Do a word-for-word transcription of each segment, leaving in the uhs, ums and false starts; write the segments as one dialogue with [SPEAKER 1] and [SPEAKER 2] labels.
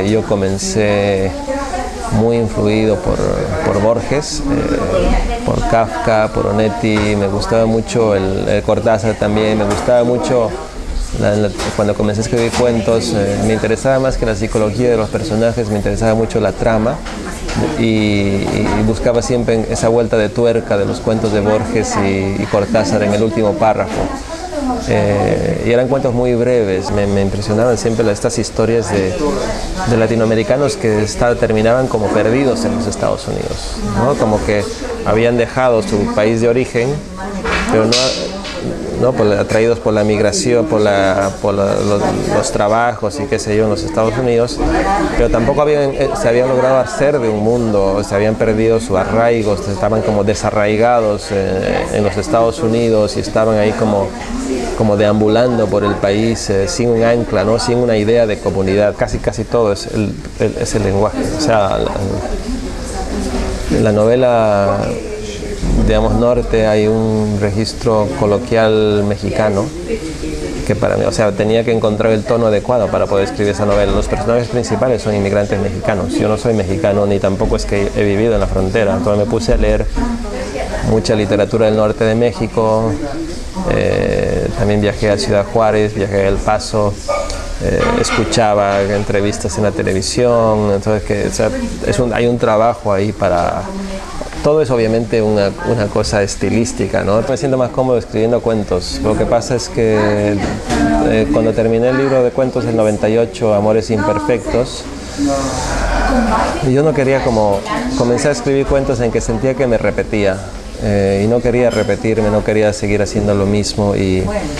[SPEAKER 1] que yo comencé muy influido por, por Borges, eh, por Kafka, por Onetti. Me gustaba mucho el, el Cortázar también, me gustaba mucho la, la, cuando comencé a escribir cuentos, eh, me interesaba más que la psicología de los personajes, me interesaba mucho la trama y, y buscaba siempre esa vuelta de tuerca de los cuentos de Borges y, y Cortázar en el último párrafo. Eh, y eran cuentos muy breves, me, me impresionaban siempre estas historias de, de latinoamericanos que está, terminaban como perdidos en los Estados Unidos, ¿no? Como que habían dejado su país de origen, pero no, no por, atraídos por la migración, por, la, por la, los, los trabajos y qué sé yo en los Estados Unidos, pero tampoco habían, se habían logrado hacer de un mundo, se habían perdido su arraigo, estaban como desarraigados eh, en los Estados Unidos y estaban ahí como como deambulando por el país eh, sin un ancla, ¿no? Sin una idea de comunidad. Casi casi todo es el, el, es el lenguaje. O sea, la, en la novela, digamos, Norte hay un registro coloquial mexicano que para mí, o sea, tenía que encontrar el tono adecuado para poder escribir esa novela. Los personajes principales son inmigrantes mexicanos. Yo no soy mexicano ni tampoco es que he vivido en la frontera. Entonces me puse a leer mucha literatura del norte de México. Eh, también viajé a Ciudad Juárez, viajé a El Paso, eh, escuchaba entrevistas en la televisión, entonces que, o sea, es un, hay un trabajo ahí para... Todo es obviamente una, una cosa estilística, ¿no? Me siento más cómodo escribiendo cuentos. Lo que pasa es que eh, cuando terminé el libro de cuentos del noventa y ocho, Amores Imperfectos, yo no quería como... Comencé a escribir cuentos en que sentía que me repetía. Eh, y no quería repetirme, no quería seguir haciendo lo mismo y,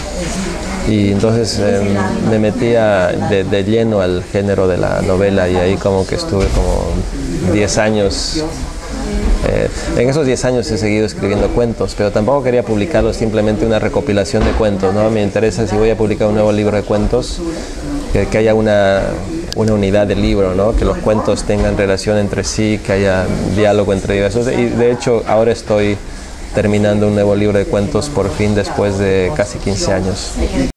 [SPEAKER 1] y entonces eh, me metía de, de lleno al género de la novela y ahí como que estuve como diez años. Eh, en esos diez años he seguido escribiendo cuentos, pero tampoco quería publicarlo simplemente una recopilación de cuentos, ¿no? Me interesa, si voy a publicar un nuevo libro de cuentos, que, que haya una, una unidad de libro, ¿no? Que los cuentos tengan relación entre sí, que haya diálogo entre ellos. Y de hecho ahora estoy terminando un nuevo libro de cuentos por fin después de casi quince años.